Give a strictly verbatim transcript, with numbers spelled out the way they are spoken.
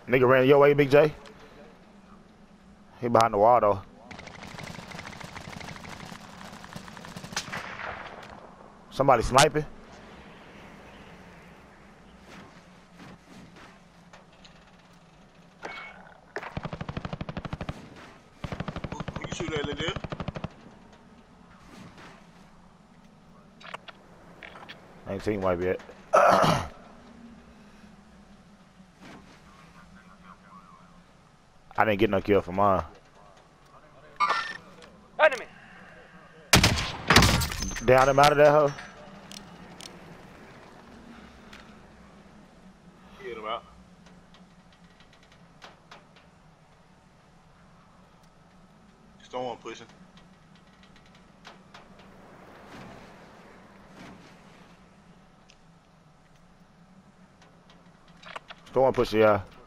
Nigga ran your way, Big J. He behind the wall though. Somebody sniping. Who you shoot at, Liddell? nineteen might be it. I didn't get no kill for mine. Enemy. Down him out of that hoe. Get him out. Stone one pushing. Go on, push it, yeah.